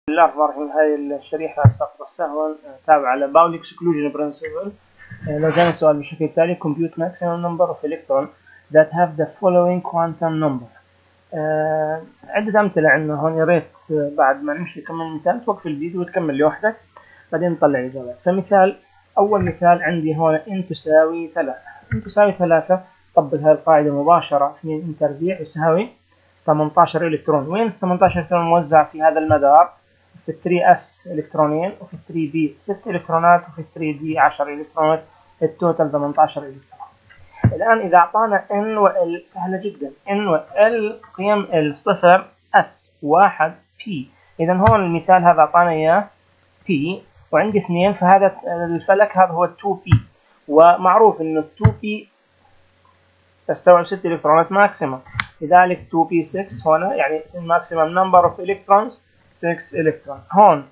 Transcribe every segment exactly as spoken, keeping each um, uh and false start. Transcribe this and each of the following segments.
بسم الله الرحمن الرحيم. هاي الشريحة سقط سهوا تابعة لباول exclusion principle. لو جانا السؤال بالشكل التالي: compute maximum number of electrons that have the following quantum number. آه عدة أمثلة عندنا هون، يا ريت بعد ما نمشي كم مثال توقف الفيديو وتكمل لوحدك بعدين نطلع الإجابات. فمثال أول مثال عندي هون n تساوي ثلاثة. n تساوي ثلاثة، طبق هاي القاعدة مباشرة. اثنين n تربيع يساوي ثمانية عشر إلكترون. وين ثمانية عشر إلكترون موزع في هذا المدار؟ في ثري اس إلكترونين، وفي ثري بي ستة إلكترونات، وفي ثري دي عشرة إلكترونات، التوتال ثمانية عشر إلكترون. الآن إذا أعطانا n و l سهلة جدا. n و l قيم l صفر s واحد p. إذا هون المثال هذا أعطانا إياه p وعندي اثنين، فهذا الفلك هذا هو تو بي، ومعروف إنه تو بي تستوعب ستة إلكترونات ماكسيمم، لذلك تو بي ستة هنا يعني الماكسيمم نمبر اوف الكترونز ستة الكترون. هون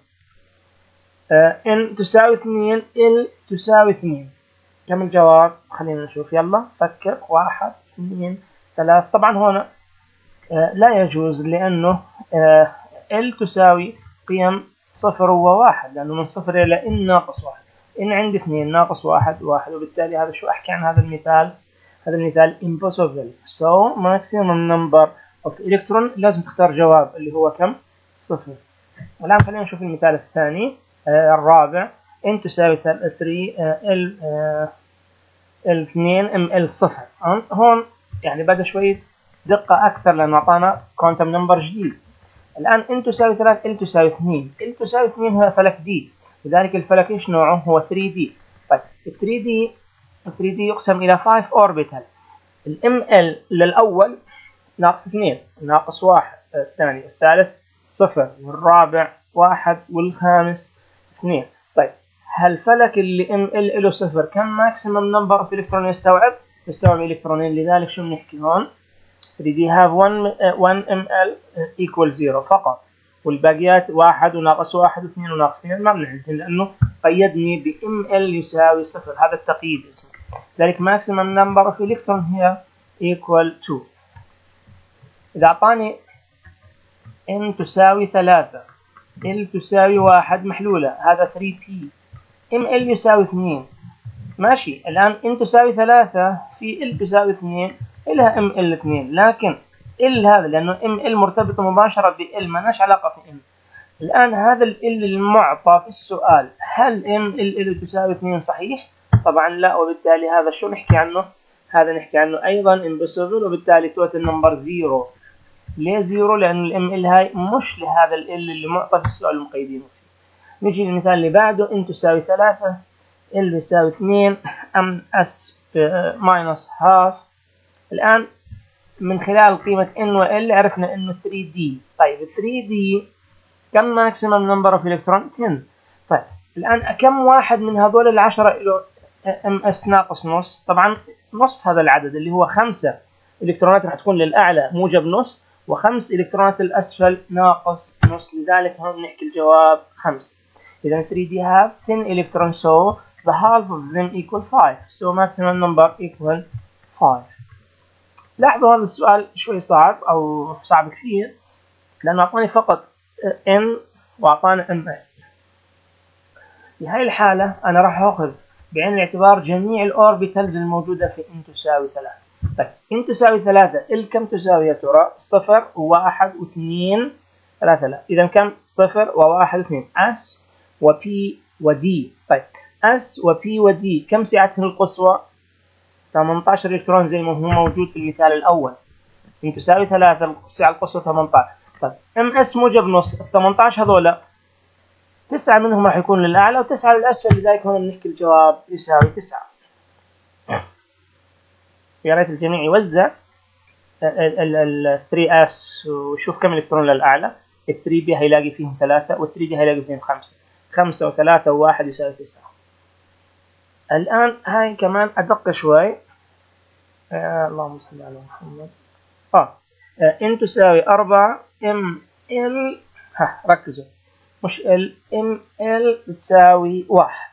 آه n تساوي اثنين، l تساوي اثنين. كم الجواب؟ خلينا نشوف، يلا فكر. واحد اثنين ثلاث. طبعا هنا آه لا يجوز، لأنه آه l تساوي قيم صفر وواحد، لأنه من صفر إلى n ناقص واحد. n عندي اثنين ناقص واحد واحد، وبالتالي هذا شو أحكي عن هذا المثال؟ هذا المثال impossible. so maximum number of electron لازم تختار جواب اللي هو كم؟ صفر. الآن خلينا نشوف المثال الثاني آه الرابع. n تساوي ثلاثة، آه l آه l اثنين m l صفر. هون يعني بدأ شوية دقة أكثر لأنه أعطانا كوانتم نمبر جديد. الآن n تساوي ثلاثة، l تساوي اثنين. l تساوي اثنين هو فلك d، لذلك الفلك ايش نوعه؟ هو ثري دي. طيب ثري دي ثري دي يقسم إلى خمسة أوربيتال. الام ال للأول ناقص اثنين، ناقص واحد، الثاني الثالث صفر، والرابع واحد، والخامس اثنين. طيب هالفلك اللي ام ال له صفر كم ماكسيمم نمبر اوف الكترون يستوعب؟ يستوعب الكترونين، لذلك شو بنحكي هون؟ ثري دي have one ام ال equal zero فقط، والباقيات واحد وناقص واحد واثنين وناقص اثنين ما بنعدهم، لأنه قيدني ب ام ال يساوي صفر. هذا التقييد اسمه. لذلك maximum number of electron هي equal to. إذا أعطاني n تساوي ثلاثة، l تساوي واحد محلولة، هذا ثري بي، ml يساوي اثنين، ماشي. الآن n تساوي ثلاثة في l تساوي اثنين، إلها ml اثنين، لكن l هذا لأنه ml مرتبطة مباشرة ب l ما لهاش علاقة في m. الآن هذا ال l المعطى في السؤال، هل ml تساوي اثنين صحيح؟ طبعا لا، وبالتالي هذا شو نحكي عنه؟ هذا نحكي عنه أيضا impossible، وبالتالي توتال نمبر زيرو. ليه زيرو؟ لأن الام ال هاي مش لهذا ال اللي معطى في السؤال المقيدينه فيه. نجي للمثال اللي بعده. n تساوي ثلاثة، l يساوي اثنين، ام اس ماينس هاف. الآن من خلال قيمة n و l عرفنا إنه ثري دي. طيب ثري دي كم ماكسيمم نمبر اوف الكترون؟ عشرة. طيب الآن كم واحد من هذول العشرة له ام اس ناقص نص؟ طبعا نص هذا العدد اللي هو خمسة الكترونات راح تكون للأعلى موجب نص، وخمس إلكترونات الأسفل ناقص نص، لذلك هون نحكي الجواب خمسة. إذا ثري دي have ten electrons, so the half of them equal five, so maximum number equal five. لاحظوا هذا السؤال شوي صعب أو صعب كثير، لأنه أعطاني فقط n وأعطانا ms. في هاي الحالة أنا راح أخذ بعين الاعتبار جميع الأوربيتالز الموجودة في n تساوي ثلاثة. طيب n تساوي ثلاثة، ال كم تساوي يا ترى؟ صفر وواحد واثنين، ثلاثة لا، إذا كم؟ صفر وواحد واثنين، s و p و d. طيب s و p و d كم سعتهم القصوى؟ ثمانية عشر إلكترون زي ما هو موجود في المثال الأول. n تساوي ثلاثة، السعة القصوى ثمانية عشر. طيب ms موجب نص، ال ثمانية عشر هذولا تسعة منهم راح يكون للأعلى وتسعة للأسفل، لذلك هنا بنحكي الجواب يساوي تسعة. يا ريت الجميع يوزع ال ثري اس وشوف كم الكترون للأعلى. ال ثري بي هيلاقي فيهم ثلاثة، وال ثري دي هيلاقي فيهم خمسة. خمسة وثلاثة وواحد يساوي تسعة. الآن هاي كمان أدق شوي. آه اللهم صل على محمد. آه, آه n تساوي أربعة، ام ال ها ركزوا مش ال ام ال بتساوي واحد.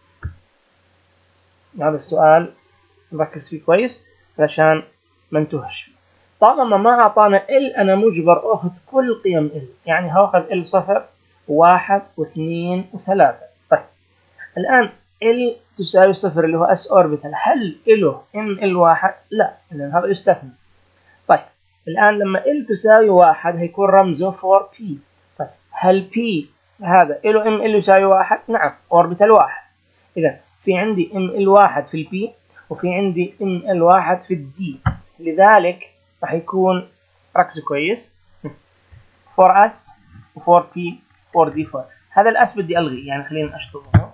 هذا السؤال نركز فيه كويس علشان ما نتوهش. طالما ما أعطانا ال أنا مجبر أخذ كل قيم ال، يعني هاخذ ال صفر واحد واثنين وثلاثة. طيب الآن ال تساوي صفر اللي هو اس اوربيتال، هل له ام ال واحد؟ لا، لأن هذا يستثنى. طيب الآن لما ال تساوي واحد هيكون رمزه فور بي. طيب هل بي هذا له ام ال يساوي واحد؟ نعم، اوربيتال واحد. إذا في عندي ام ال واحد في البي وفي عندي ام ال واحد في الدي، لذلك راح يكون ركزوا كويس فور اس وفور بي فور دي فور. هذا الاس بدي الغي، يعني خلينا اشطبه.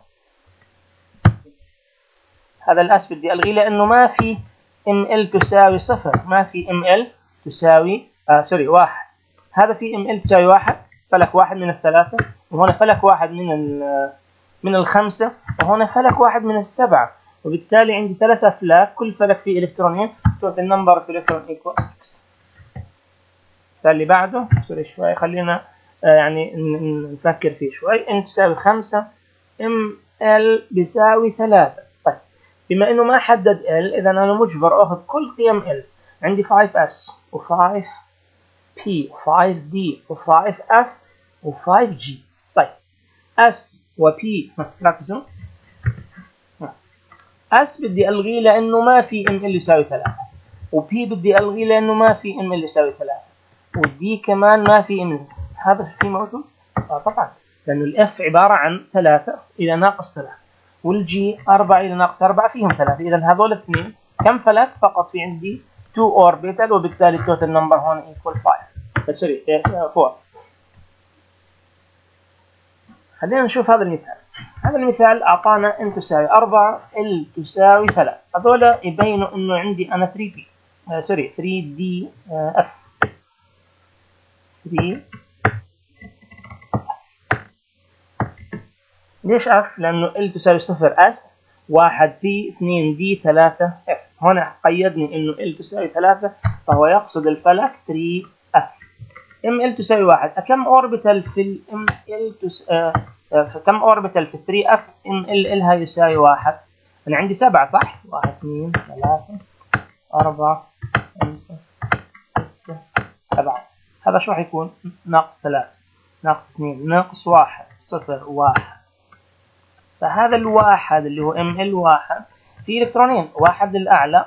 هذا الاس بدي الغي لانه ما في ام ال تساوي صفر، ما في ام ال تساوي آه سوري واحد. هذا في ام ال تساوي واحد، فلك واحد من الثلاثة، وهنا فلك واحد من من الخمسة، وهنا فلك واحد من السبعة، وبالتالي عندي ثلاثة أفلاك كل فلك فيه إلكترونين. total number of electron equals six. اللي بعده سوري شوي، خلينا آه يعني نفكر فيه شوي. n تساوي خمسة، ام ال بيساوي ثلاثة. طيب بما انه ما حدد ال، اذا انا مجبر اخذ كل قيم ال. عندي خمسة اس و5 بي و5 دي و5 اف و5 جي. طيب اس وبي ركزوا، اس بدي الغيه لانه ما في ام ال يساوي ثلاثة، وبي بدي الغيه لانه ما في ام ال يساوي ثلاثة، والدي كمان ما في ام ال. هذا الشيء موجود؟ اه طبعا، لانه الاف عباره عن ثلاثة الى ناقص ثلاثة، والجي أربعة الى ناقص أربعة فيهم ثلاثة. اذا هذول الاثنين كم فلك؟ فقط في عندي اثنين اوربيتال، وبالتالي التوتال نمبر هون ايكوال خمسة سوري أربعة. خلينا نشوف هذا المثال. هذا المثال اعطانا n تساوي أربعة، l تساوي ثلاثة. هذول يبينوا انه عندي انا ثري بي آه سوري ثري دي آه اف ثري. ليش اف؟ لانه ال تساوي صفر اس، واحد بي، اثنين دي، ثلاثة اف. هنا قيدني انه ال تساوي ثلاثة، فهو يقصد الفلك ثري اف. ام ال تساوي واحد، كم اوربيتال في الام ال تس... آه... كم اوربيتال في ثري اف؟ ام ال الها يساوي واحد. انا عندي سبعة صح؟ واحد اثنين ثلاثة أربعة خمسة ستة سبعة. هذا شو راح يكون؟ ناقص ثلاثة ناقص اثنين ناقص واحد صفر واحد. فهذا الواحد اللي هو ام ال واحد في الكترونين، واحد للاعلى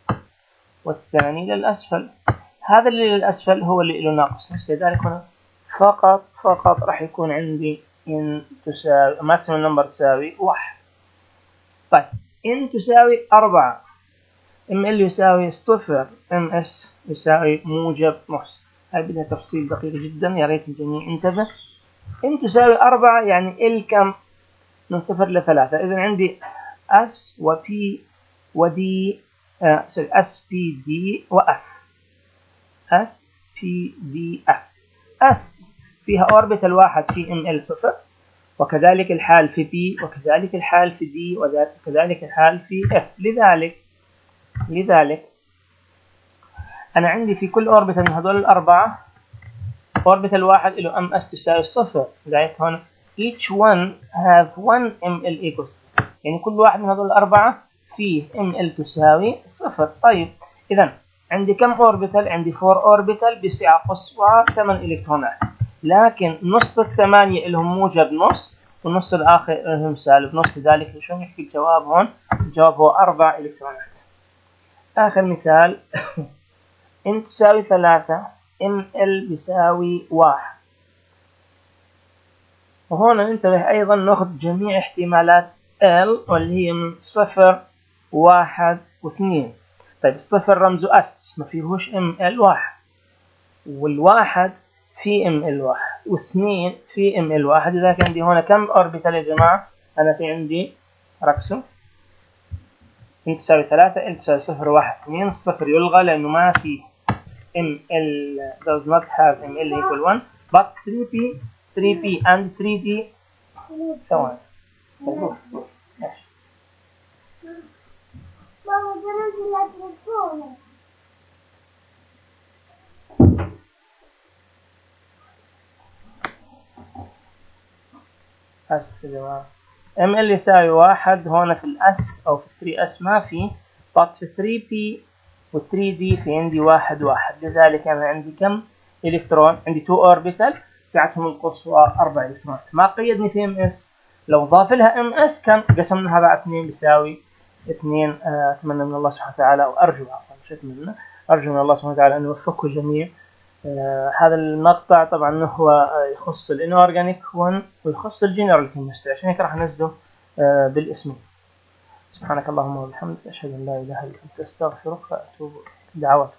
والثاني للاسفل. هذا اللي للاسفل هو اللي له ناقص، لذلك هنا فقط فقط راح يكون عندي ان تساوي ماكسيمم نمبر تساوي واحد. طيب ان تساوي أربعة، ام ال يساوي صفر، ام اس يساوي موجب نص. هاي بدها تفصيل دقيق جدا، يا ريت الجميع انتبه. ان تساوي أربعة يعني ال كم؟ من صفر لثلاثة. إذا عندي اس وبي ودي آه سوري اس بي دي واف. اس بي دي اف. اس فيها اوربيتال واحد في ام ال صفر، وكذلك الحال في بي، وكذلك الحال في دي، وكذلك الحال في اف. لذلك لذلك انا عندي في كل اوربيتال من هذول الاربعه اوربيتال واحد له ام اس تساوي صفر. لذلك هون each one have one ام ال equals، يعني كل واحد من هذول الاربعه فيه ام ال تساوي صفر. طيب اذا عندي كم اوربيتال؟ عندي أربعة اوربيتال بسعه قصوى ثمانية الكترونات، لكن نص الثمانيه لهم موجب نص والنص الاخر لهم سالب نص. لذلك شو نحكي الجواب هون؟ الجواب هو أربع الكترونات. اخر مثال n تساوي ثلاثة، ام ال بيساوي واحد. وهنا ننتبه ايضا ناخذ جميع احتمالات L واللي هي من صفر واحد واثنين. طيب الصفر رمزه اس، ما فيهوش ام ال واحد، والواحد في ام ال واحد، واثنين في ام ال واحد. لذلك عندي هنا كم اوربيتال يا جماعه؟ انا في عندي ركزوا n تساوي ثلاثة، l تساوي صفر واحد اثنين. الصفر يلغى لانه ما في ام ال does not have ام ال equal one، but ثري بي ثري بي and ثري دي ثواني. روح روح ماشي. Mamma, non la telefone. اسف يا جماعة. ام ال يساوي واحد هون في الاس او في ثري اس ما في، but في ثري بي و ثري دي في عندي واحد واحد. لذلك انا عندي كم الكترون؟ عندي تو اوربيتال، سعتهم القصوى أربع إلكترونات. ما قيدني في ام اس، لو ضاف لها ام اس كان قسمناها على اثنين بيساوي اثنين. اتمنى من الله سبحانه وتعالى، وارجو عفوا مش اتمنى، ارجو من الله سبحانه وتعالى ان يوفقكم الجميع. آه هذا المقطع طبعا هو يخص الانورجانيك واحد ويخص الجنرال كيمستري، عشان هيك راح ننزله آه بالاسمين. سبحانك اللهم وبحمدك، اشهد ان لا اله الا انت، استغفرك واتوب اليك. دعواتكم.